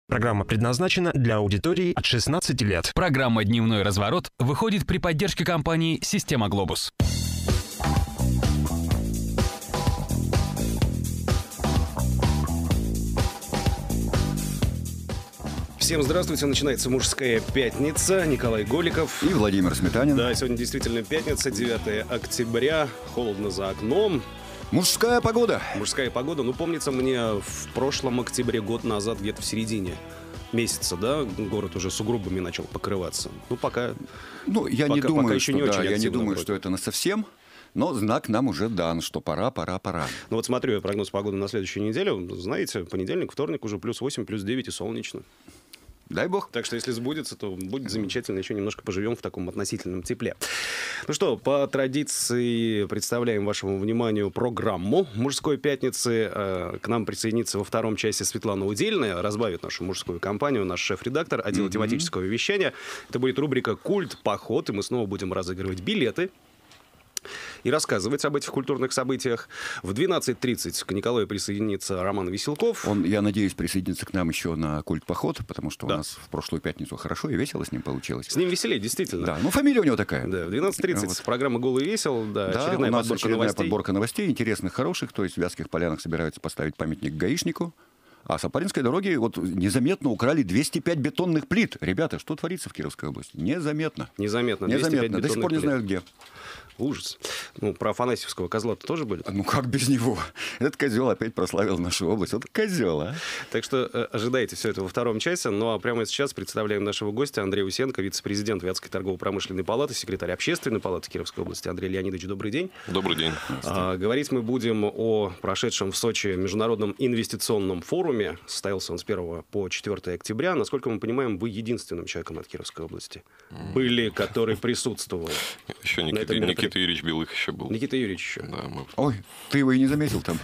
Программа предназначена для аудитории от 16 лет. Программа «Дневной разворот» выходит при поддержке компании «Система Глобус». Всем здравствуйте, начинается «Мужская пятница». Николай Голиков и Владимир Сметанин. Да, сегодня действительно пятница, 9 октября, холодно за окном. Мужская погода. Мужская погода. Ну, помнится мне, в прошлом октябре, год назад, где-то в середине месяца, да, город уже сугробами начал покрываться. Ну, пока... Ну, я не думаю, что, да, я не думаю, что это насовсем. Но знак нам уже дан, что пора. Ну вот смотрю я прогноз погоды на следующую неделю. Знаете, понедельник, вторник уже плюс 8, плюс 9 и солнечно. Дай бог. Так что, если сбудется, то будет замечательно. Еще немножко поживем в таком относительном тепле. Ну что, по традиции представляем вашему вниманию программу «Мужской пятницы». К нам присоединится во втором часе Светлана Удельная, разбавит нашу мужскую компанию, наш шеф-редактор отдела тематического вещания. Это будет рубрика «Культ. Поход», и мы снова будем разыгрывать билеты и рассказывать об этих культурных событиях. В 12:30 к Николаю присоединится Роман Веселков. Он, я надеюсь, присоединится к нам еще на культ-поход, потому что у нас в прошлую пятницу хорошо и весело с ним получилось. С ним веселее, действительно. Да, ну фамилия у него такая. Да, в 12:30 вот. Программа «Голый весел», да, очередная подборка новостей, интересных, хороших, то есть в Вятских Полянах собираются поставить памятник гаишнику. А с Апаринской дороги вот незаметно украли 205 бетонных плит. Ребята, что творится в Кировской области? Незаметно. Незаметно. До сих пор не знают где. Ужас. Ну, про Афанасьевского козла-то тоже были? Ну, как без него? Этот козел опять прославил нашу область. Вот козел, а? Так что ожидайте все это во втором часе. Ну, а прямо сейчас представляем нашего гостя Андрея Усенко, вице-президент Вятской торгово-промышленной палаты, секретарь общественной палаты Кировской области. Андрей Леонидович, добрый день. Добрый день. Говорить мы будем о прошедшем в Сочи международном инвестиционном форуме. Состоялся он с 1 по 4 октября. Насколько мы понимаем, вы единственным человеком от Кировской области были, который присутствовал. Еще Никита Юрьевич Белых еще был. Никита Юрьевич еще. Да, Ой, ты его и не заметил там.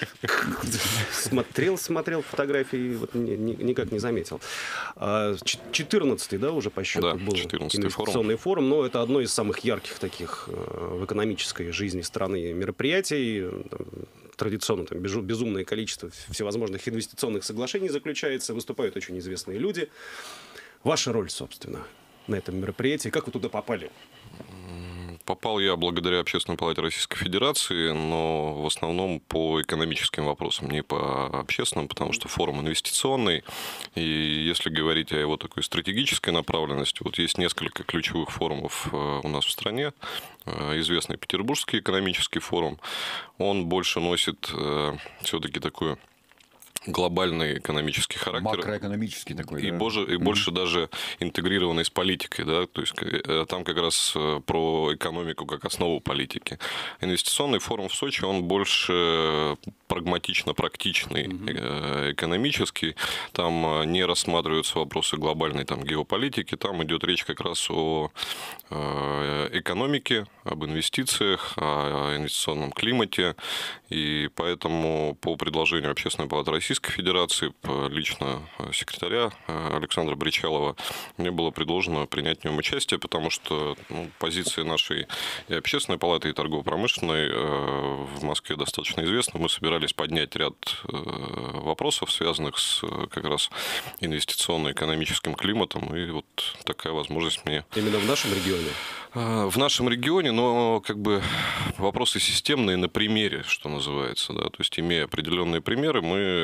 Смотрел фотографии, вот никак не заметил. 14-й, да, уже по счету был инвестиционный форум. Но это одно из самых ярких таких в экономической жизни страны мероприятий. Традиционно там безумное количество всевозможных инвестиционных соглашений заключается. Выступают очень известные люди. Ваша роль, собственно, на этом мероприятии. Как вы туда попали? Попал я благодаря Общественной палате Российской Федерации, но в основном по экономическим вопросам, не по общественным, потому что форум инвестиционный. И если говорить о его такой стратегической направленности, вот есть несколько ключевых форумов у нас в стране. Известный Петербургский экономический форум, он больше носит все-таки такой глобальный экономический характер. Макроэкономический такой, и больше даже интегрированный с политикой, да, то есть там как раз про экономику как основу политики. Инвестиционный форум в Сочи, он больше прагматично-практичный, экономический, там не рассматриваются вопросы глобальной там, геополитики, там идет речь как раз о экономике, об инвестициях, о инвестиционном климате, и поэтому по предложению Общественной палаты Российской Федерации, лично секретаря Александра Бричалова, мне было предложено принять в нем участие, потому что позиции нашей и Общественной палаты, и торгово-промышленной в Москве достаточно известны. Мы собирались поднять ряд вопросов, связанных с как раз инвестиционно-экономическим климатом, и вот такая возможность мне... Именно в нашем регионе? В нашем регионе, но как бы вопросы системные на примере, что называется, да, то есть имея определенные примеры,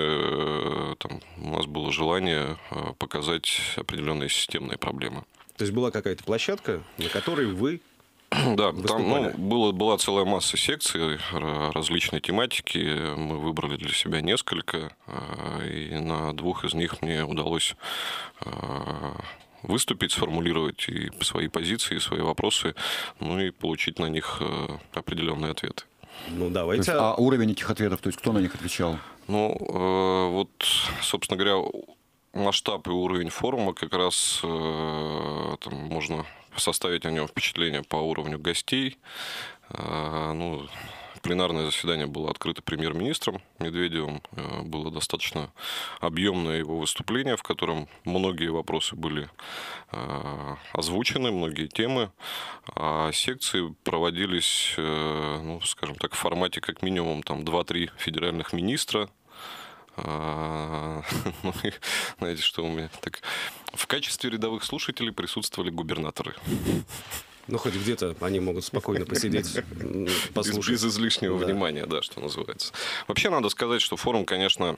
у нас было желание показать определенные системные проблемы. То есть была какая-то площадка, на которой вы да, там была целая масса секций различной тематики. Мы выбрали для себя несколько, и на двух из них мне удалось выступить, сформулировать и свои позиции, и свои вопросы, ну и получить на них определенные ответы. Ну, давайте. А уровень этих ответов, то есть кто на них отвечал? Ну, вот, собственно говоря, масштаб и уровень форума как раз там можно составить о нем впечатление по уровню гостей. Ну, пленарное заседание было открыто премьер-министром Медведевым. Было достаточно объемное его выступление, в котором многие вопросы были озвучены, многие темы. А секции проводились, ну, скажем так, в формате как минимум там 2-3 федеральных министра Ну, и знаете, что у меня так... В качестве рядовых слушателей присутствовали губернаторы. Ну, хоть где-то они могут спокойно посидеть, послушать. Без излишнего внимания, да, что называется. Вообще, надо сказать, что форум, конечно,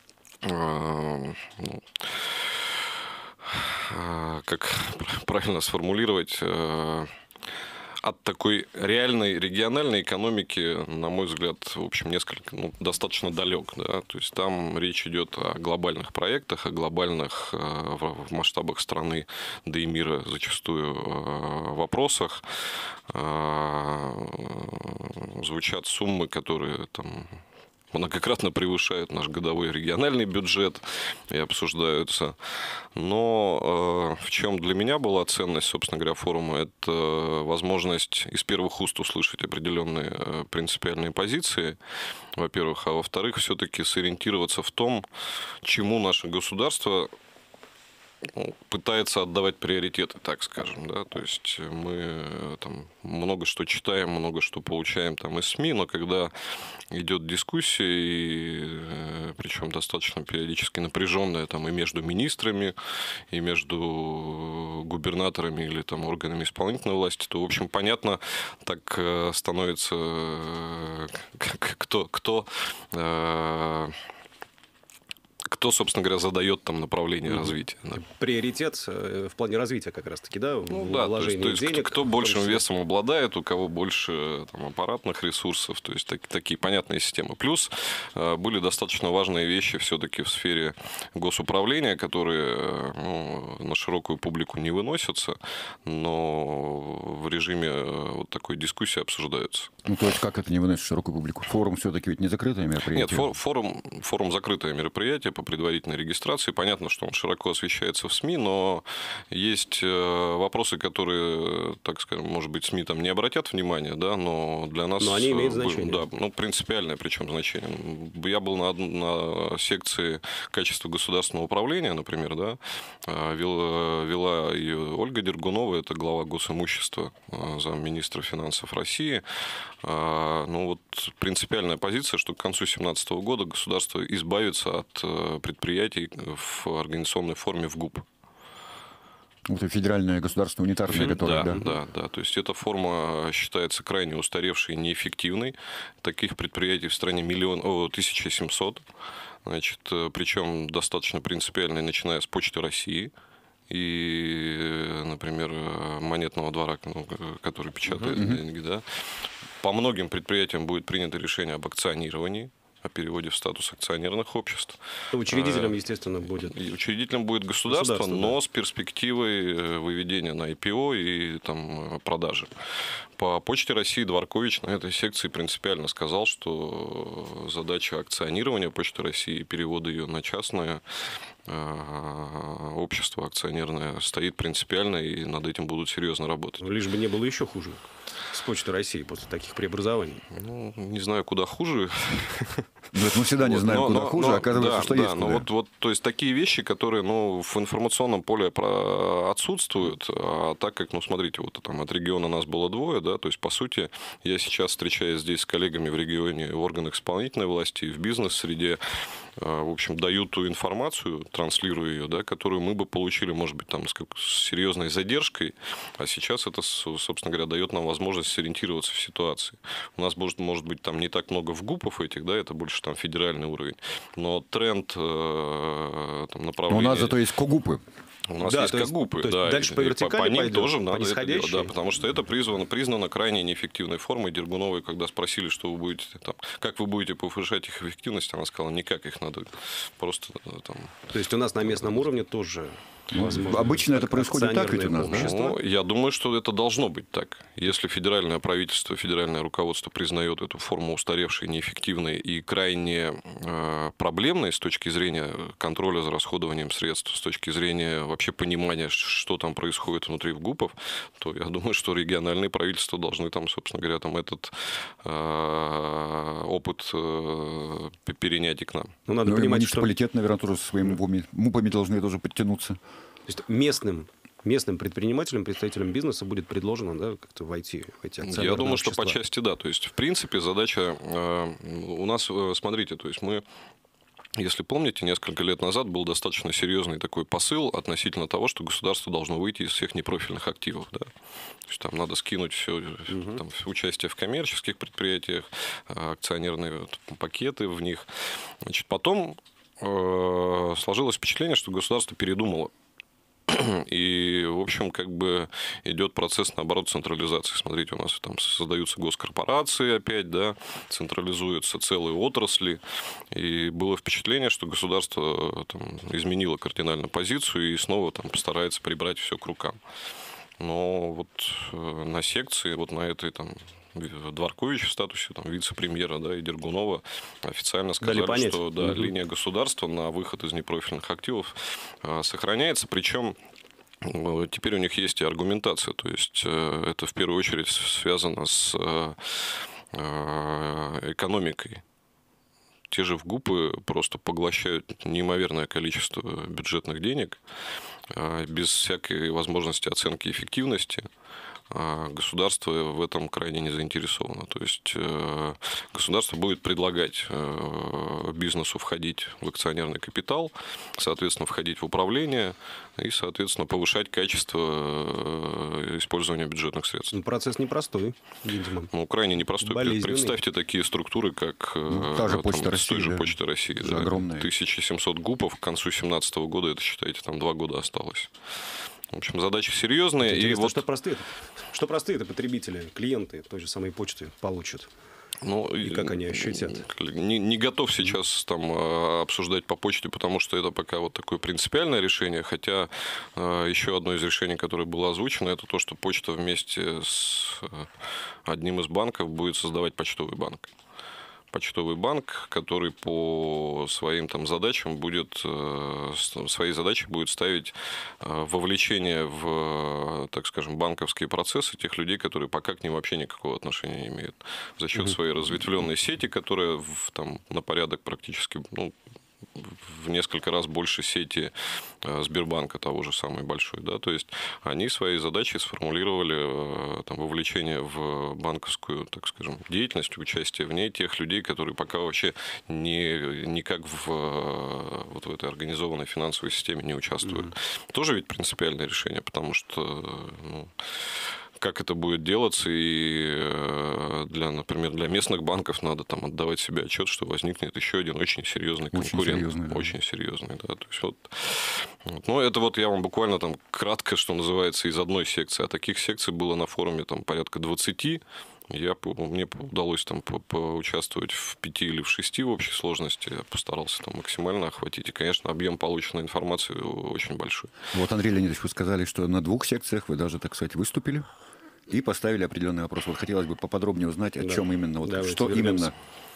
как правильно сформулировать, от такой реальной региональной экономики, на мой взгляд, в общем, достаточно далек. Да? То есть там речь идет о глобальных проектах, о глобальных в масштабах страны, да и мира зачастую вопросах. Звучат суммы, которые там многократно превышают наш годовой региональный бюджет и обсуждаются. Но в чем для меня была ценность, собственно говоря, форума, это возможность из первых уст услышать определенные принципиальные позиции, во-первых, а во-вторых, все-таки сориентироваться в том, чему наше государство пытается отдавать приоритеты, так скажем, да, то есть мы там много что читаем, много что получаем там из СМИ, но когда идет дискуссия, и причем достаточно периодически напряженная там и между министрами, и между губернаторами или там органами исполнительной власти, то, в общем, понятно, так становится, кто, собственно говоря, задает там направление развития. Да. Приоритет в плане развития как раз-таки, да? Ну, да, то есть денег. Кто большим весом обладает, у кого больше там, аппаратных ресурсов, то есть такие понятные системы. Плюс были достаточно важные вещи все-таки в сфере госуправления, которые на широкую публику не выносятся, но в режиме вот такой дискуссии обсуждаются. Ну, то есть, как это не выносит в широкую публику? Форум все-таки ведь не закрытое мероприятие? Нет, форум закрытое мероприятие по предварительной регистрации. Понятно, что он широко освещается в СМИ, но есть вопросы, которые, так скажем, может быть, СМИ там не обратят внимания, да, но для нас... Но они имеют значение. Да, принципиальное причем значение. Я был на секции качества государственного управления, например, да, вела ее Ольга Дергунова, это глава госимущества, замминистра финансов России. Принципиальная позиция, что к концу 2017 года государство избавится от предприятий в организационной форме в ГУП. Это федеральное государство унитарное, которое... Да. То есть эта форма считается крайне устаревшей и неэффективной. Таких предприятий в стране 1700. Значит, причем достаточно принципиальной, начиная с Почты России и, например, Монетного двора, который печатает деньги. Да. По многим предприятиям будет принято решение об акционировании, о переводе в статус акционерных обществ. Учредителем, естественно, будет. Учредителем будет государство, но с перспективой выведения на IPO и там, продажи. По Почте России Дворкович на этой секции принципиально сказал, что задача акционирования Почты России и перевода ее на частное общество акционерное стоит принципиально, и над этим будут серьезно работать. Лишь бы не было еще хуже с Почтой России после таких преобразований. Не знаю, куда хуже. Мы всегда не знаем, куда хуже, оказывается, что есть. То есть такие вещи, которые в информационном поле отсутствуют, а так как, смотрите, вот там от региона нас было двое, да, то есть, по сути, я сейчас, встречаясь здесь с коллегами в регионе, в органах исполнительной власти, в бизнес-среде, в общем, даю ту информацию, транслирую ее, да, которую мы бы получили, может быть, там, с серьезной задержкой, а сейчас это, собственно говоря, дает нам возможность сориентироваться в ситуации. У нас может быть там не так много ВГУПов этих, да, это больше там федеральный уровень, но тренд там, направления... Но у нас зато есть КОГУПы. У нас есть КОГУПы, да. Дальше по вертикали по ним пойдет, тоже надо это делать, да, по потому что это признано крайне неэффективной формой. Дергуновой, когда спросили, что вы будете там, как вы будете повышать их эффективность, она сказала, никак, их надо просто там... То есть у нас на местном уровне тоже... Обычно это происходит так ведь у нас, да? Я думаю, что это должно быть так. Если федеральное правительство, федеральное руководство признает эту форму устаревшей, неэффективной и крайне проблемной с точки зрения контроля за расходованием средств, с точки зрения вообще понимания, что там происходит внутри ВГУПов, то я думаю, что региональные правительства должны там, собственно говоря, там этот опыт перенять и к нам. Надо понимать, муниципалитет, наверное, тоже со своими МУПами должны тоже подтянуться. То есть местным предпринимателям, представителям бизнеса будет предложено, да, как-то войти в эти акционерные Я думаю, общества. что по части да. То есть, в принципе, задача у нас, смотрите, то есть мы Если помните, несколько лет назад был достаточно серьезный такой посыл относительно того, что государство должно выйти из всех непрофильных активов. Да? То есть там надо скинуть все, там, участие в коммерческих предприятиях, акционерные пакеты в них. Значит, потом сложилось впечатление, что государство передумало. И, в общем, как бы идет процесс, наоборот, централизации. Смотрите, у нас там создаются госкорпорации опять, да, централизуются целые отрасли. И было впечатление, что государство там изменило кардинально позицию и снова там постарается прибрать все к рукам. Но вот на секции, вот на этой там Дворкович в статусе там, вице-премьера, да, и Дергунова официально сказали, что да, линия государства на выход из непрофильных активов сохраняется. Причем теперь у них есть и аргументация. То есть это в первую очередь связано с экономикой. Те же ВГУПы просто поглощают неимоверное количество бюджетных денег без всякой возможности оценки эффективности. Государство в этом крайне не заинтересовано. То есть государство будет предлагать бизнесу входить в акционерный капитал, соответственно, входить в управление и, соответственно, повышать качество использования бюджетных средств. Процесс непростой, видимо. Ну, крайне непростой. Представьте такие структуры, как та же Почта России, той же Почта России. Да, огромная. 1700 ГУПов к концу 2017 года, это, считайте, там 2 года осталось. В общем, задачи серьезные. Интересно, и вот... что простые-то потребители, клиенты той же самой почты получат? Ну, и как они ощутят? Не готов сейчас там обсуждать по почте, потому что это пока вот такое принципиальное решение. Хотя еще одно из решений, которое было озвучено, это то, что почта вместе с одним из банков будет создавать почтовый банк. Почтовый банк, который по своим там задачам будет, своей задачей будет ставить вовлечение в, так скажем, банковские процессы тех людей, которые пока к ним вообще никакого отношения не имеют. За счет своей разветвленной сети, которая там на порядок практически, ну, в несколько раз больше сети Сбербанка, того же самой большой, да, то есть они свои задачи сформулировали там, вовлечение в банковскую, так скажем, деятельность, участие в ней тех людей, которые пока вообще никак вот в этой организованной финансовой системе не участвуют. Тоже ведь принципиальное решение, потому что, ну, как это будет делаться, и, например, для местных банков надо там отдавать себе отчет, что возникнет еще один очень серьезный конкурент. Очень серьезный, да. То есть, вот. Ну, это вот я вам буквально там кратко, что называется, из одной секции. А таких секций было на форуме там порядка 20. Мне удалось там поучаствовать в 5 или в 6 в общей сложности. Я постарался там максимально охватить. И, конечно, объем полученной информации очень большой. Вот, Андрей Леонидович, вы сказали, что на 2 секциях вы даже, так сказать, выступили и поставили определенный вопрос. Вот хотелось бы поподробнее узнать, о чем именно, вот, что именно.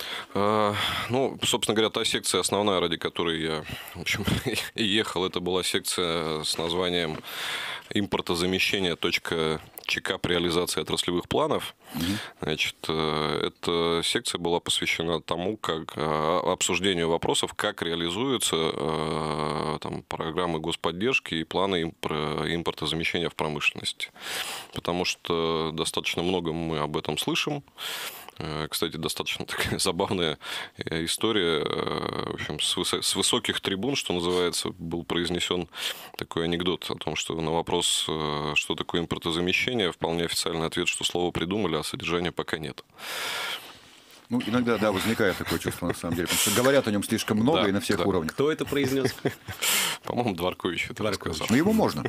Ну, собственно говоря, та секция основная, ради которой я, в общем, и ехал, это была секция с названием «Импортозамещение. ЧК при реализации отраслевых планов». Значит, эта секция была посвящена тому, как обсуждению вопросов, как реализуются там, программы господдержки и планы импортозамещения в промышленности. Потому что достаточно много мы об этом слышим. Кстати, достаточно такая забавная история. В общем, с высоких трибун, что называется, был произнесен такой анекдот о том, что на вопрос, что такое импортозамещение, вполне официальный ответ, что слово придумали, а содержания пока нет. Ну, иногда, да, возникает такое чувство, на самом деле, потому что говорят о нем слишком много, да, и на всех уровнях. Кто это произнес? По-моему, Дворкович это сказал. Но его можно.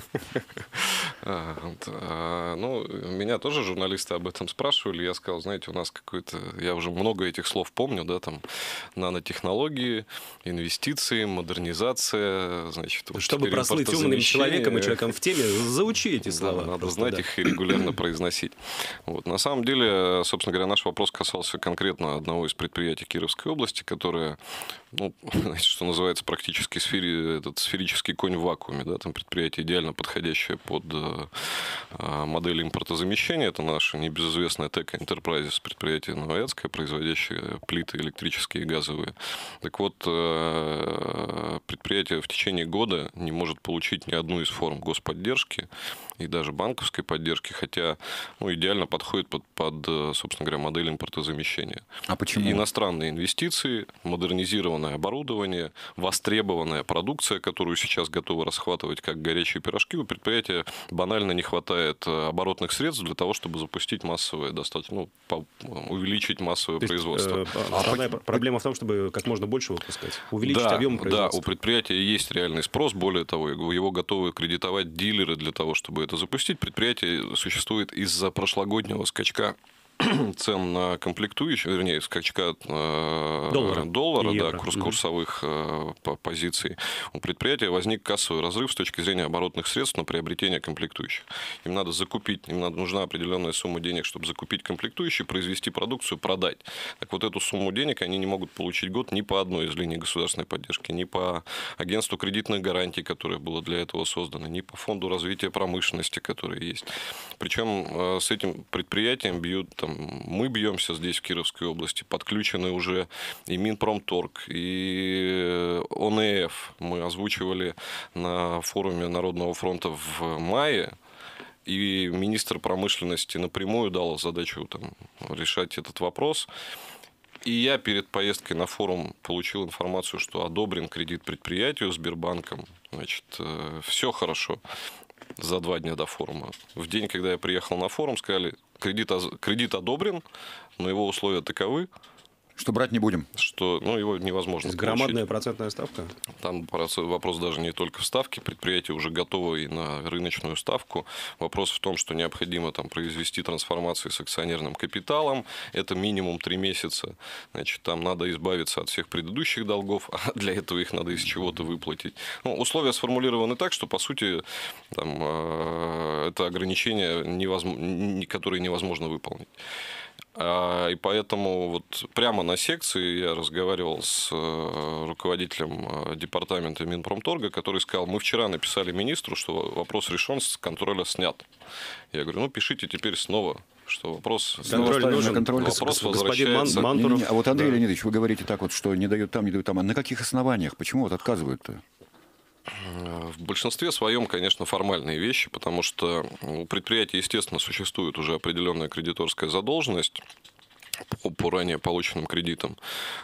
Ну, меня тоже журналисты об этом спрашивали. Я сказал, знаете, у нас какой-то... Я уже много этих слов помню, да, там, нанотехнологии, инвестиции, модернизация, значит... Чтобы прослыть умным человеком и человеком в теме, заучи эти слова. Да, надо знать их и регулярно произносить. Вот. На самом деле, собственно говоря, наш вопрос касался конкретно одного из предприятий Кировской области, которое, ну, что называется, практически этот сферический конь в вакууме. Да? Там предприятие идеально подходящее под модель импортозамещения. Это наша небезызвестная Tech Enterprises, предприятие новоядское, производящее плиты электрические и газовые. Так вот, предприятие в течение года не может получить ни одну из форм господдержки и даже банковской поддержки, хотя, ну, идеально подходит под, собственно говоря, модель импортозамещения. А почему? Иностранные инвестиции, модернизированная современное оборудование, востребованная продукция, которую сейчас готовы расхватывать как горячие пирожки. У предприятия банально не хватает оборотных средств для того, чтобы запустить массовое, достаточно, увеличить массовое производство. Основная проблема в том, чтобы как можно больше выпускать, увеличить объем производства. Да, у предприятия есть реальный спрос. Более того, его готовы кредитовать дилеры для того, чтобы это запустить. Предприятие существует из-за прошлогоднего скачка цен на комплектующие, вернее, скачка доллара, да, курсовых позиций, у предприятия возник кассовый разрыв с точки зрения оборотных средств на приобретение комплектующих. Им надо закупить, нужна определенная сумма денег, чтобы закупить комплектующие, произвести продукцию, продать. Так вот, эту сумму денег они не могут получить год ни по одной из линий государственной поддержки, ни по агентству кредитных гарантий, которое было для этого создано, ни по фонду развития промышленности, который есть. Причем с этим предприятием мы бьемся здесь, в Кировской области, подключены уже и Минпромторг, и ОНФ. Мы озвучивали на форуме Народного фронта в мае, и министр промышленности напрямую дал задачу решать этот вопрос. И я перед поездкой на форум получил информацию, что одобрен кредит предприятию Сбербанком. Значит, все хорошо. За 2 дня до форума. В день, когда я приехал на форум, сказали, кредит одобрен, но его условия таковы, что брать не будем. Что его невозможно получить. Громадная процентная ставка? Там вопрос даже не только в ставке. Предприятие уже готово и на рыночную ставку. Вопрос в том, что необходимо произвести трансформации с акционерным капиталом. Это минимум 3 месяца. Значит, там надо избавиться от всех предыдущих долгов, а для этого их надо из чего-то выплатить. Условия сформулированы так, что, по сути, это ограничения, которые невозможно выполнить. И поэтому прямо на секции я разговаривал с руководителем департамента Минпромторга, который сказал, мы вчера написали министру, что вопрос решен, с контроля снят. Я говорю, пишите теперь снова, что вопрос возвращается. А вот, Андрей Леонидович, вы говорите так что не дают там, не дают там. А на каких основаниях? Почему отказывают-то? В большинстве своем, конечно, формальные вещи, потому что у предприятия, естественно, существует уже определенная кредиторская задолженность по ранее полученным кредитам.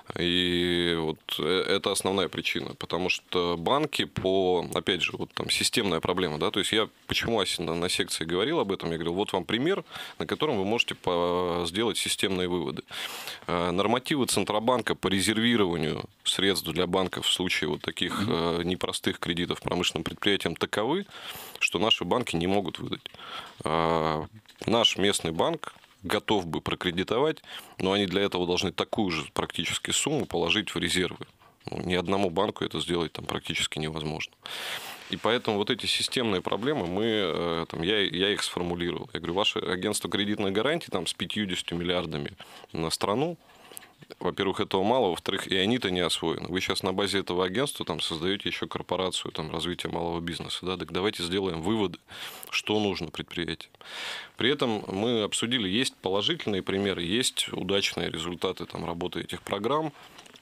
И это основная причина. Потому что банки опять же, системная проблема. Да? То есть я почему на секции говорил об этом? Я говорил, вот вам пример, на котором вы можете сделать системные выводы. Нормативы Центробанка по резервированию средств для банков в случае таких непростых кредитов промышленным предприятиям таковы, что наши банки не могут выдать. Наш местный банк готов бы прокредитовать, но они для этого должны такую же практически сумму положить в резервы. Ни одному банку это сделать практически невозможно. И поэтому эти системные проблемы, я их сформулировал. Я говорю, ваше агентство кредитных гарантий с 50 миллиардами на страну, во-первых, этого мало, во-вторых, и они-то не освоены. Вы сейчас на базе этого агентства создаете еще корпорацию развития малого бизнеса. Да? Так давайте сделаем выводы, что нужно предприятиям. При этом мы обсудили, есть положительные примеры, есть удачные результаты работы этих программ.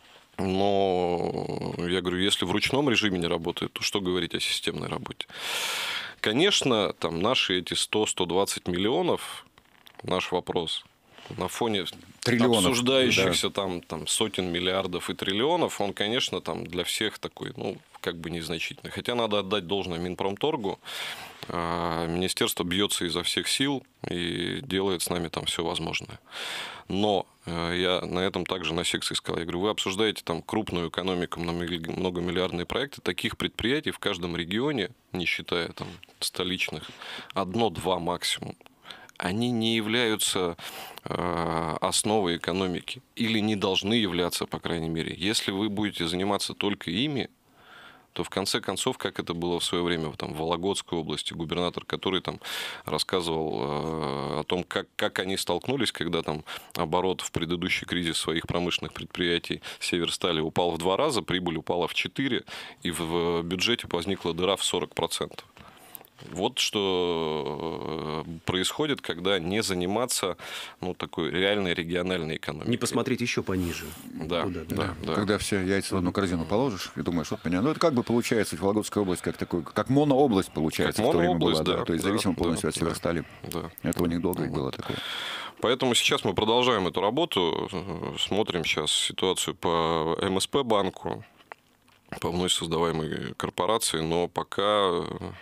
Но, я говорю, если в ручном режиме не работает, то что говорить о системной работе? Конечно, наши эти 100-120 миллионов, наш вопрос, на фоне триллионов, обсуждающихся сотен миллиардов и триллионов, он, конечно, для всех такой, незначительный. Хотя надо отдать должное Минпромторгу. Министерство бьется изо всех сил и делает с нами все возможное. Но я на этом также на секции сказал, я говорю, вы обсуждаете крупную экономику, многомиллиардные проекты, таких предприятий в каждом регионе, не считая столичных, 1-2 максимум. Они не являются основой экономики или не должны являться, по крайней мере. Если вы будете заниматься только ими, то в конце концов, как это было в свое время в Вологодской области, губернатор, который рассказывал о том, как они столкнулись, когда оборот в предыдущий кризис своих промышленных предприятий Северстали упал в 2 раза, прибыль упала в 4, и в бюджете возникла дыра в 40%. Вот что происходит, когда не заниматься такой реальной региональной экономикой. Не посмотреть еще пониже. Да, Куда, да. Когда все яйца в одну корзину положишь и думаешь, вот меня. Ну, это как бы получается Вологодская область, как монообласть получается, Как в то время монообласть, была, да, то есть да, зависимо полностью да, от Северстали. Да. Это у них долго было такое. Поэтому сейчас мы продолжаем эту работу, смотрим сейчас ситуацию по МСП банку, по вновь создаваемой корпорации, но пока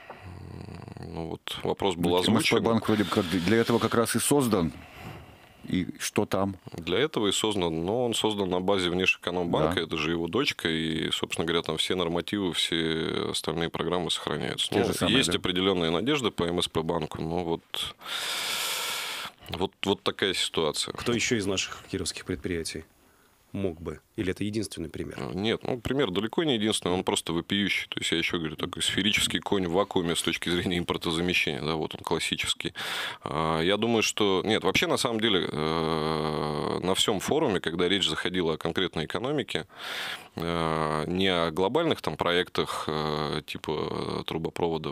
вопрос был озвучен. МСП-банк вроде как для этого как раз и создан. И что там? Для этого и создан. Но он создан на базе Внешэкономбанка, Да. это же его дочка, и, собственно говоря, там все нормативы, все остальные программы сохраняются. Те же самые, есть да? определенные надежды по МСП-банку, но вот такая ситуация. Кто еще из наших кировских предприятий мог бы? Или это единственный пример? Нет, пример далеко не единственный, он просто вопиющий. То есть, я еще говорю, такой сферический конь в вакууме с точки зрения импортозамещения. Да, вот он классический. Я думаю, что... Нет, вообще, на самом деле, на всем форуме, когда речь заходила о конкретной экономике, не о глобальных там проектах типа трубопровода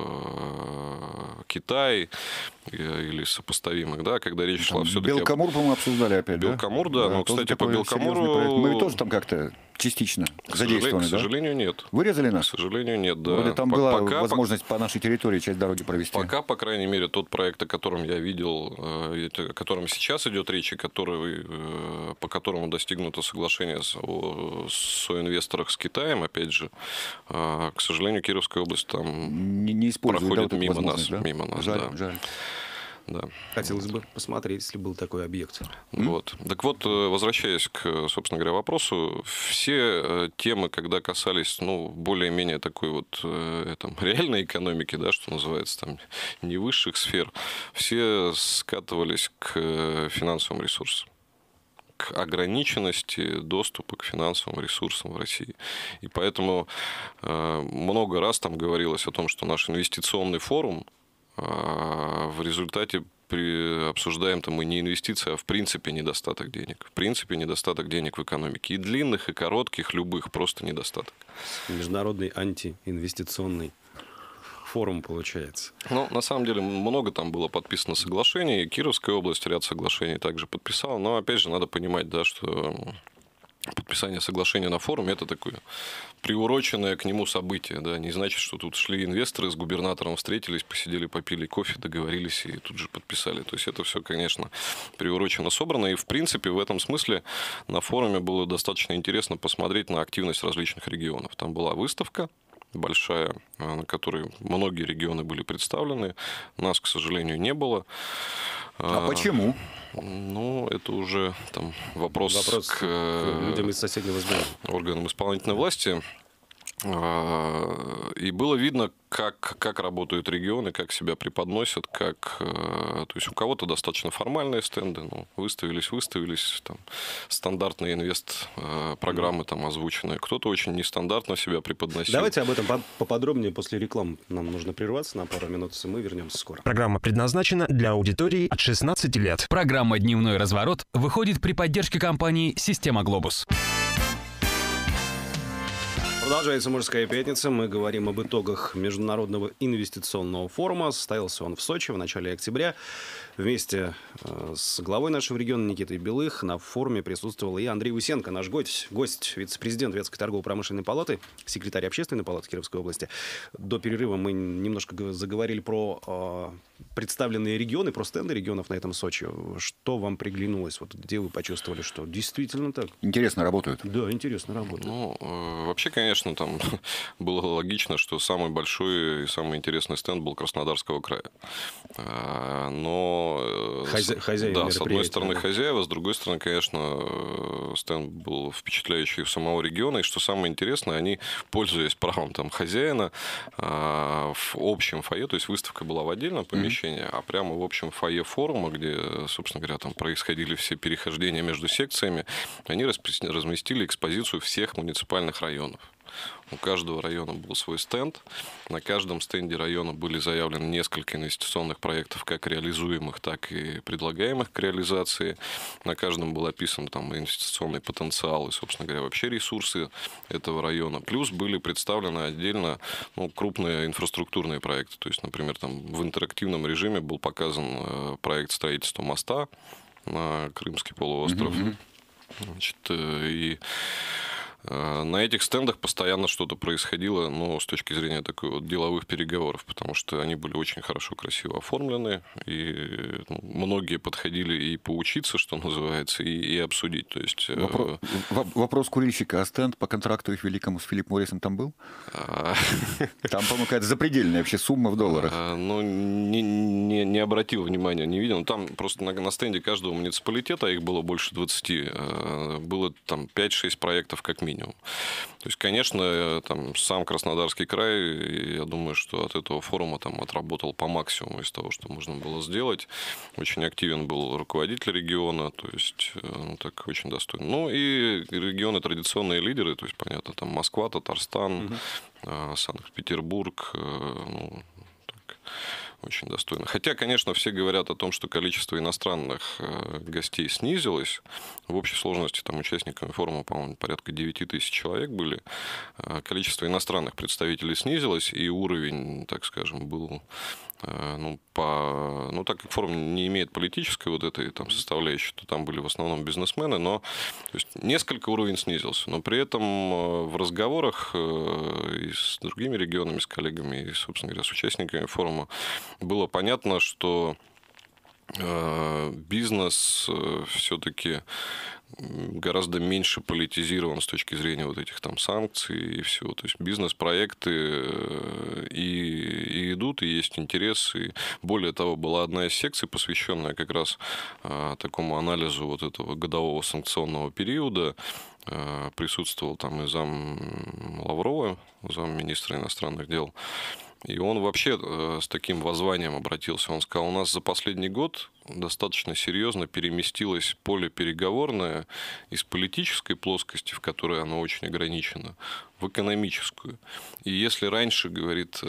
в Китай или сопоставимых, да, когда речь шла все-таки... Белкамур, по-моему, обсуждали опять, да? Белкамур, да, но, тоже кстати, по такой серьезный проект. Белкамуру... Мы ведь тоже там как-то частично задействованы, К да? сожалению, нет. Вырезали К нас? сожалению, нет, да. Вроде там была возможность по нашей территории часть дороги провести. Пока, по крайней мере, тот проект, о котором я видел, о котором сейчас идет речь, и по которому достигнуто соглашение о соинвесторах с Китаем, опять же, к сожалению, Кировская область там не использует, проходит да, вот эту мимо нас, возможность, да? мимо нас, Жаль, да. жаль. Да. Хотелось бы посмотреть, если был такой объект. Вот. Так вот, возвращаясь к, собственно говоря, вопросу, все темы, когда касались, более-менее такой вот реальной экономики, да, что называется, там, не высших сфер, все скатывались к финансовым ресурсам, к ограниченности доступа к финансовым ресурсам в России. И поэтому много раз там говорилось о том, что наш инвестиционный форум в результате обсуждаем там и не инвестиции, а в принципе недостаток денег. В принципе недостаток денег в экономике. И длинных, и коротких, любых, просто недостаток. Международный антиинвестиционный форум получается. На самом деле, много там было подписано соглашений. Кировская область ряд соглашений также подписала. Но, опять же, надо понимать, да, что подписание соглашения на форуме – это такое приуроченное к нему событие. Да? Не значит, что тут шли инвесторы с губернатором, встретились, посидели, попили кофе, договорились и тут же подписали. То есть, это все, конечно, приурочено, собрано. И, в принципе, в этом смысле на форуме было достаточно интересно посмотреть на активность различных регионов. Там была выставка большая, на которой многие регионы были представлены. Нас, к сожалению, не было. А почему? Это уже там вопрос к людям из соседнего здания, органам исполнительной власти. И было видно, как работают регионы, как себя преподносят, то есть у кого-то достаточно формальные стенды, выставились, там, стандартные инвест-программы там озвученные, кто-то очень нестандартно себя преподносил. Давайте об этом поподробнее после рекламы. Нам нужно прерваться на пару минут, и мы вернемся скоро. Программа предназначена для аудитории от 16 лет. Программа «Дневной разворот» выходит при поддержке компании «Система Глобус». Продолжается «Мужская пятница». Мы говорим об итогах Международного инвестиционного форума. Состоялся он в Сочи в начале октября. Вместе с главой нашего региона Никитой Белых на форуме присутствовал и Андрей Усенко, наш гость, вице-президент Вятской торгово-промышленной палаты, секретарь общественной палаты Кировской области. До перерыва мы немножко заговорили про представленные регионы, про стенды регионов на этом Сочи. Что вам приглянулось? Где вы почувствовали, что действительно так? Интересно работают. Да, интересно работают. Вообще, конечно, там было логично, что самый большой и самый интересный стенд был Краснодарского края. Но хозяева, да, с одной стороны да. хозяева, с другой стороны, конечно, стенд был впечатляющий в самого региона. И что самое интересное, они, пользуясь правом там хозяина, в общем фойе, то есть выставка была в отдельном помещении, а прямо в общем фойе форума, где, собственно говоря, там происходили все перехождения между секциями, они разместили экспозицию всех муниципальных районов. У каждого района был свой стенд. На каждом стенде района были заявлены несколько инвестиционных проектов, как реализуемых, так и предлагаемых к реализации. На каждом был описан там инвестиционный потенциал и, собственно говоря, вообще ресурсы этого района. Плюс были представлены отдельно крупные инфраструктурные проекты. То есть, например, там в интерактивном режиме был показан проект строительства моста на Крымский полуостров. Значит, и на этих стендах постоянно что-то происходило, с точки зрения такой вот деловых переговоров, потому что они были очень хорошо, красиво оформлены, и многие подходили и поучиться, что называется, и обсудить. То есть, вопрос курильщика, а стенд по контракту их великому с Филипп Моррисом там был? Там, по-моему, какая-то запредельная вообще сумма в долларах. Не обратил внимания, не видел. Там просто на стенде каждого муниципалитета, их было больше 20, было там 5-6 проектов как минимум. То есть, конечно, там сам Краснодарский край, я думаю, что от этого форума там отработал по максимуму из того, что можно было сделать. Очень активен был руководитель региона, то есть, так очень достойно. И регионы традиционные лидеры, то есть, понятно, там Москва, Татарстан, Санкт-Петербург, очень достойно. Хотя, конечно, все говорят о том, что количество иностранных гостей снизилось. В общей сложности там участниками форума, по-моему, порядка 9 тысяч человек были. Количество иностранных представителей снизилось, и уровень, так скажем, был... так как форум не имеет политической вот этой там составляющей, то там были в основном бизнесмены, но то есть, несколько уровень снизился. Но при этом в разговорах и с другими регионами, с коллегами, и, собственно говоря, с участниками форума было понятно, что бизнес все-таки гораздо меньше политизирован с точки зрения вот этих там санкций и всего. То есть бизнес-проекты и идут, и есть интерес. И более того, была одна из секций, посвященная как раз такому анализу вот этого годового санкционного периода. Присутствовал там и зам Лаврова, замминистра иностранных дел. И он вообще с таким воззванием обратился. Он сказал, у нас за последний год достаточно серьезно переместилось поле переговорное из политической плоскости, в которой оно очень ограничено, в экономическую. И если раньше, говорит,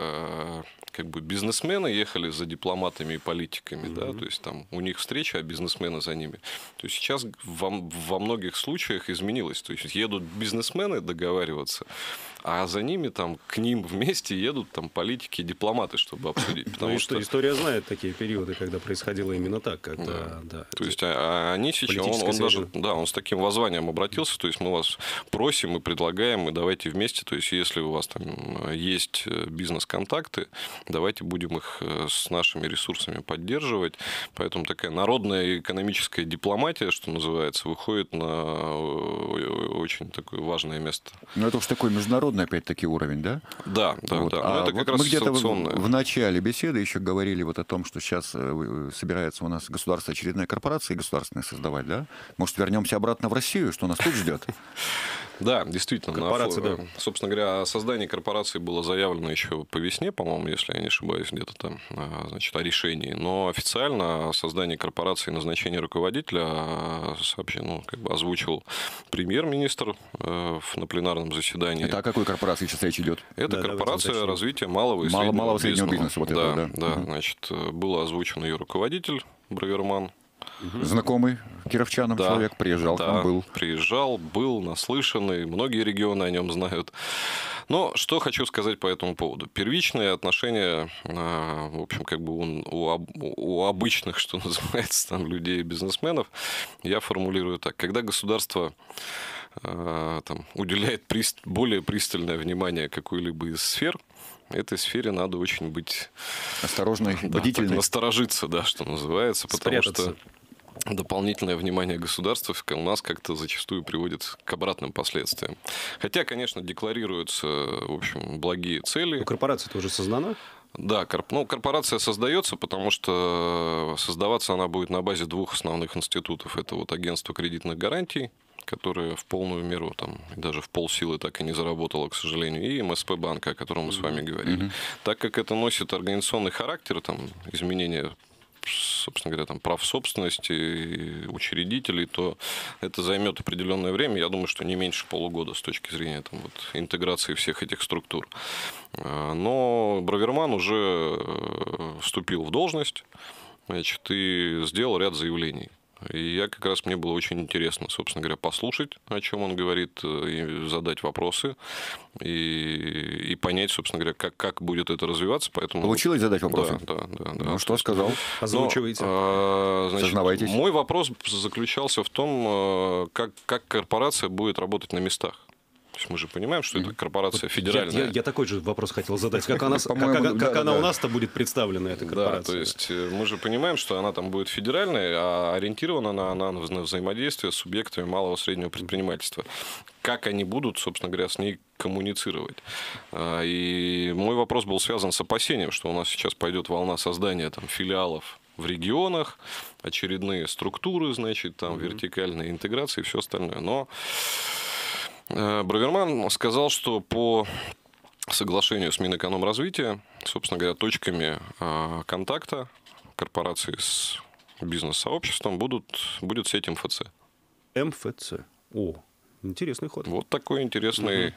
бизнесмены ехали за дипломатами и политиками, да, то есть там у них встреча, а бизнесмены за ними, то сейчас во многих случаях изменилось. То есть едут бизнесмены договариваться, а за ними там к ним вместе едут там политики и дипломаты, чтобы обсудить. Потому что история знает такие периоды, когда происходило именно так. То есть они сейчас, он даже, он с таким воззванием обратился, то есть мы вас просим и предлагаем, и давайте вместе, то есть если у вас там есть бизнес-контакты, давайте будем их с нашими ресурсами поддерживать. Поэтому такая народная экономическая дипломатия, что называется, выходит на очень такое важное место. Ну, это уж такой международный, опять-таки, уровень, да? Да. Вот. Но это как раз мы где-то санкционное. в начале беседы еще говорили вот о том, что сейчас собирается у нас государство очередная корпорация государственная создавать, да? Может, вернемся обратно в Россию, что нас тут ждет? Да, действительно. Корпорация, да. Собственно говоря, о создании корпорации было заявлено еще по весне, по-моему, если я не ошибаюсь, где-то там, значит, о решении. Но официально о создании корпорации и назначении руководителя озвучил премьер-министр на пленарном заседании. Это о какой корпорации сейчас речь идет? Это корпорация развития малого и среднего бизнеса. Вот да. Значит, был озвучен ее руководитель Браверман. Знакомый кировчанам человек, приезжал, там был. Приезжал, был наслышанный, многие регионы о нем знают. Но что хочу сказать по этому поводу. Первичные отношения, в общем, у обычных, что называется, там, людей и бизнесменов, я формулирую так. Когда государство уделяет более пристальное внимание какой-либо из сфер, этой сфере надо очень быть осторожной, бдительной. Насторожиться, что называется, потому что дополнительное внимание государства у нас как-то зачастую приводит к обратным последствиям. Хотя, конечно, декларируются, в общем, благие цели. Корпорация-то уже создана? Да, корпорация создается, потому что создаваться она будет на базе двух основных институтов. Это вот агентство кредитных гарантий, которое в полную меру, даже в полсилы так и не заработало, к сожалению, и МСП банка, о котором мы с вами говорили. Так как это носит организационный характер, изменения собственно говоря, там, прав собственности, учредителей, то это займет определенное время. Я думаю, что не меньше полугода с точки зрения там, вот, интеграции всех этих структур. Но Браверман уже вступил в должность, значит, и сделал ряд заявлений. И я как раз, мне было очень интересно, собственно говоря, послушать, о чем он говорит, и задать вопросы, и понять, собственно говоря, как будет это развиваться. Поэтому, Получилось задать вопросы? Да. Ну, что сказал? Озвучивайте. Значит, Сознавайтесь. мой вопрос заключался в том, как корпорация будет работать на местах. То есть мы же понимаем, что это корпорация федеральная. Я такой же вопрос хотел задать. Как она у нас-то будет представлена, эта корпорация? Да, то есть мы же понимаем, что она там будет федеральной, а ориентирована она на взаимодействие с субъектами малого и среднего предпринимательства. Как они будут, собственно говоря, с ней коммуницировать? И мой вопрос был связан с опасением, что у нас сейчас пойдет волна создания там, филиалов в регионах, очередные структуры, значит, там вертикальная интеграция и все остальное. Но Браверман сказал, что по соглашению с Минэкономразвития, собственно говоря, точками контакта корпорации с бизнес-сообществом будет сеть МФЦ. МФЦ. О, интересный ход. Вот такой интересный...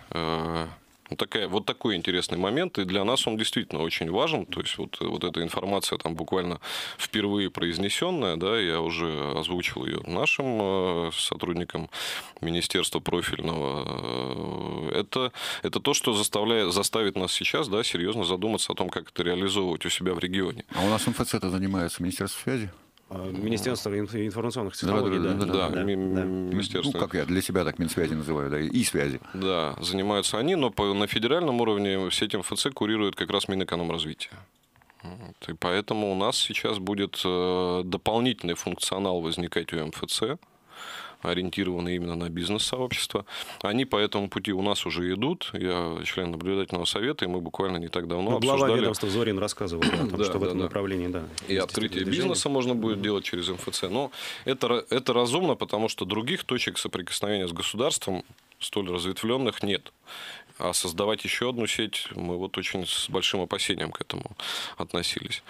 Вот такой интересный момент, и для нас он действительно очень важен. То есть вот эта информация там буквально впервые произнесенная, да, я уже озвучил ее нашим сотрудникам министерства профильного. Это то, что заставит нас сейчас, да, серьезно задуматься о том, как это реализовывать у себя в регионе. А у нас МФЦ-то занимается Министерство связи? Министерство информационных технологий, да. Министерство. Ну, как я для себя так Минсвязи называю, да, и связи. Да, занимаются они, но на федеральном уровне сеть МФЦ курирует как раз Минэкономразвития. И поэтому у нас сейчас будет дополнительный функционал возникать у МФЦ, ориентированные именно на бизнес-сообщество. Они по этому пути у нас уже идут. Я член наблюдательного совета, и мы буквально не так давно обсуждали... Глава ведомства Зорин рассказывал о том, что в этом направлении, да. И открытие бизнеса можно будет делать через МФЦ. Но это разумно, потому что других точек соприкосновения с государством столь разветвленных нет. А создавать еще одну сеть мы вот очень с большим опасением к этому относились.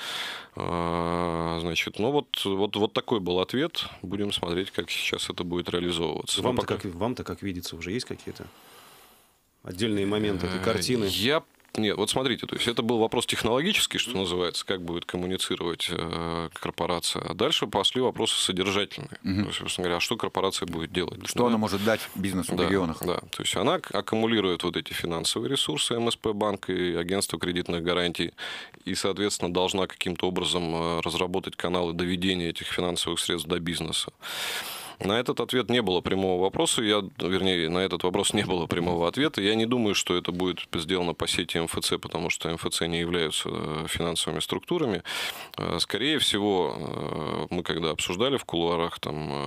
Значит, ну вот такой был ответ. Будем смотреть, как сейчас это будет реализовываться. Вам-то как видится, уже есть какие-то отдельные моменты этой картины? Нет, вот смотрите, то есть это был вопрос технологический, что называется, как будет коммуницировать корпорация. А дальше пошли вопросы содержательные. То есть, собственно говоря, а что корпорация будет делать? Что она может дать бизнесу в регионах? Да, то есть она аккумулирует вот эти финансовые ресурсы МСП-банк и агентство кредитных гарантий, и, соответственно, должна каким-то образом разработать каналы доведения этих финансовых средств до бизнеса. На этот ответ не было прямого вопроса, на этот вопрос не было прямого ответа. Я не думаю, что это будет сделано по сети МФЦ, потому что МФЦ не являются финансовыми структурами. Скорее всего, мы когда обсуждали в кулуарах,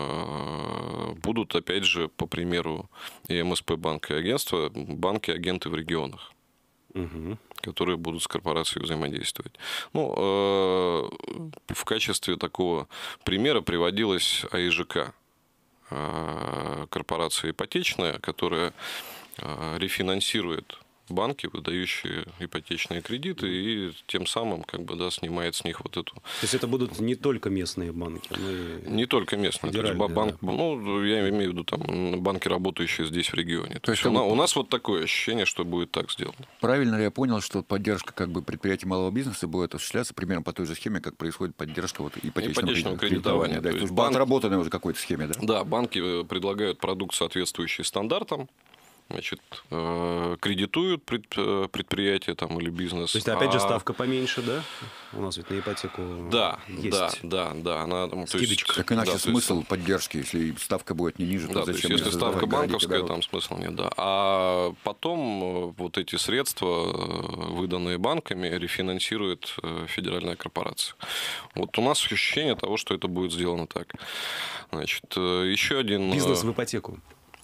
там будут, опять же, по примеру и МСП-банк, и агентства, банки-агенты в регионах, которые будут с корпорацией взаимодействовать. Ну, в качестве такого примера приводилась АИЖК, корпорация ипотечная, которая рефинансирует банки, выдающие ипотечные кредиты, и тем самым снимает с них вот эту... То есть это будут не только местные банки, но и... Не только местные. То есть банк, ну, я имею в виду там банки, работающие здесь в регионе. То есть у нас вот такое ощущение, что будет так сделано. Правильно ли я понял, что поддержка предприятий малого бизнеса будет осуществляться примерно по той же схеме, как происходит поддержка ипотечного кредитования? Да, то есть отработанной уже какой-то схеме, да? Да, банки предлагают продукт, соответствующий стандартам, значит, кредитуют предприятия там, или бизнес. То есть, опять же, ставка поменьше, да? У нас ведь на ипотеку есть. Да. Скидочка. Так иначе смысл поддержки, если ставка будет не ниже, то зачем? Если ставка банковская, там смысла нет, да. А потом вот эти средства, выданные банками, рефинансирует федеральная корпорация. Вот у нас ощущение того, что это будет сделано так. Значит, еще один... Бизнес в ипотеку.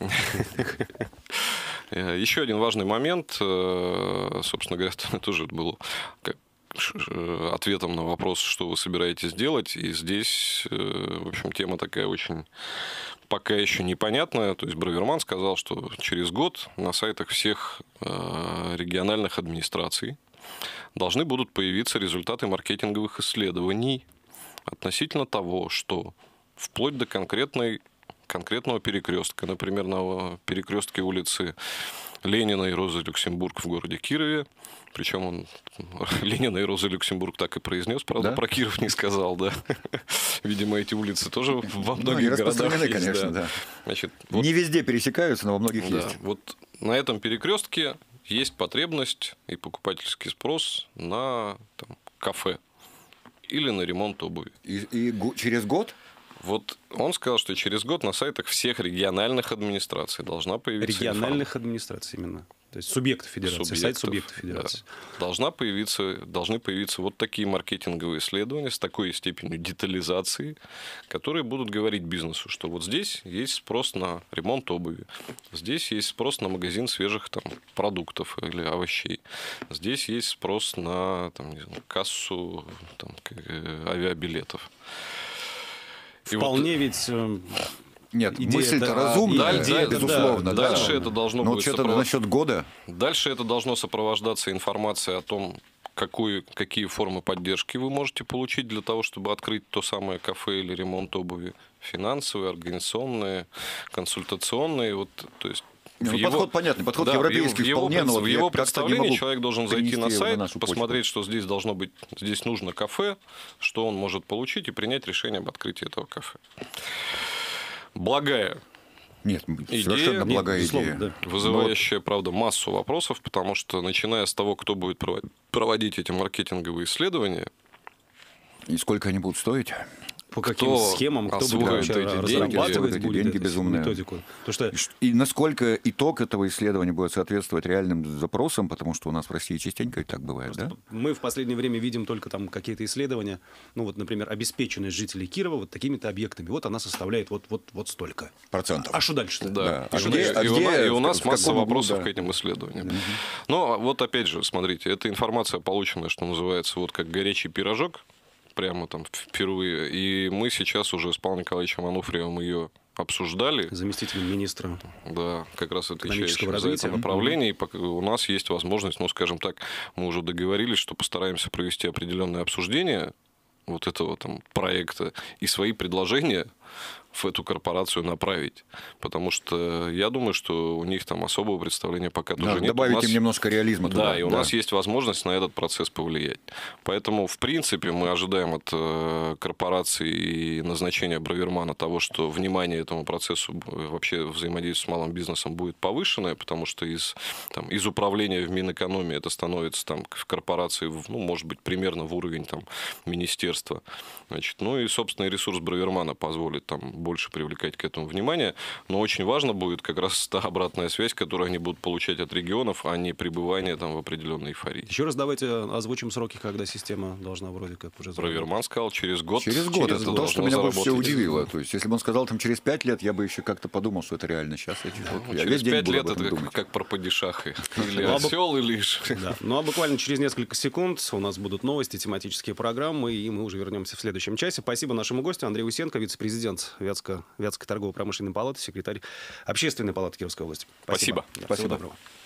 Еще один важный момент, собственно говоря, тоже был ответом на вопрос, что вы собираетесь делать. И здесь, в общем, тема такая очень пока еще непонятная. То есть Браверман сказал, что через год на сайтах всех региональных администраций должны будут появиться результаты маркетинговых исследований относительно того, что вплоть до конкретного перекрестка, например, на перекрестке улицы Ленина и Розы Люксембург в городе Кирове, причем он Ленина и Роза Люксембург так и произнес, правда, да? Про Киров не сказал, да. Видимо, эти улицы тоже во многих городах есть. Конечно, да. Значит, вот, Не везде пересекаются, но во многих да, есть. вот на этом перекрестке есть потребность и покупательский спрос на там, кафе или на ремонт обуви. И через год? Вот он сказал, что через год на сайтах всех региональных администраций должна появиться Региональных администраций именно. То есть субъектов федерации, сайт субъектов федерации. Да. Должны появиться вот такие маркетинговые исследования с такой степенью детализации, которые будут говорить бизнесу, что вот здесь есть спрос на ремонт обуви, здесь есть спрос на магазин свежих там, продуктов или овощей, здесь есть спрос на там, не знаю, кассу там, авиабилетов. Вполне ведь... Нет, идея мысль-то разумная, идея, безусловно. да. Дальше это должно Но будет что-то насчет года. Дальше это должно сопровождаться информацией о том, какие формы поддержки вы можете получить для того, чтобы открыть то самое кафе или ремонт обуви. Финансовые, организационные, консультационные. Вот, то есть подход понятный, подход европейский вполне. В его представлении человек должен зайти на сайт, посмотреть, что здесь должно быть, здесь нужно кафе, что он может получить и принять решение об открытии этого кафе. Благая Нет, идея, совершенно благая идея. Да. Вызывающая, правда, массу вопросов, потому что, начиная с того, кто будет проводить эти маркетинговые исследования, И сколько они будут стоить? По каким схемам, кто будет вообще разрабатывать эти будет деньги эту безумные. методику. Потому что И насколько итог этого исследования будет соответствовать реальным запросам, потому что у нас в России частенько и так бывает, да? мы в последнее время видим только там какие-то исследования, ну вот, например, обеспеченность жителей Кирова вот такими-то объектами. Вот она составляет вот столько. Процентов. А что дальше-то? Да. А И у нас в масса каком вопросов углу, к этим исследованиям. Но вот опять же, смотрите, эта информация полученная, что называется, вот как горячий пирожок, прямо там впервые. И мы сейчас уже с Павлом Николаевичем Ануфриевым ее обсуждали. Заместителем министра. Да, как раз отвечающим за развития. это направление. И у нас есть возможность, ну, скажем так, мы уже договорились, что постараемся провести определенное обсуждение вот этого там проекта и свои предложения в эту корпорацию направить. Потому что я думаю, что у них там особого представления пока тоже нет. Добавить им немножко реализма туда. Да, и у нас есть возможность на этот процесс повлиять. Поэтому, в принципе, мы ожидаем от корпорации и назначения Бравермана того, что внимание этому процессу, вообще взаимодействию с малым бизнесом будет повышенное, потому что из управления в Минэкономии это становится там, в корпорации, ну, может быть, примерно в уровень там, министерства. Значит, ну и собственный ресурс Бравермана позволит там больше привлекать к этому внимание, но очень важно будет как раз та обратная связь, которую они будут получать от регионов, а не пребывание там в определенной эйфории. Еще раз давайте озвучим сроки, когда система должна вроде как уже заработать. Браверман сказал, через год. Через год. Это то, что меня больше всего удивило. То есть, если бы он сказал там через 5 лет, я бы еще как-то подумал, что это реально сейчас. Я через весь день 5 буду лет об этом это думать. как про падишаха. Или осел, или... Да. Ну а буквально через несколько секунд у нас будут новости, тематические программы, и мы уже вернемся в следующем часе. Спасибо нашему гостю Андрею Усенко, вице-президент Вятской торгово-промышленной палаты, секретарь Общественной палаты Кировской области. Спасибо. Да, Спасибо. всего доброго.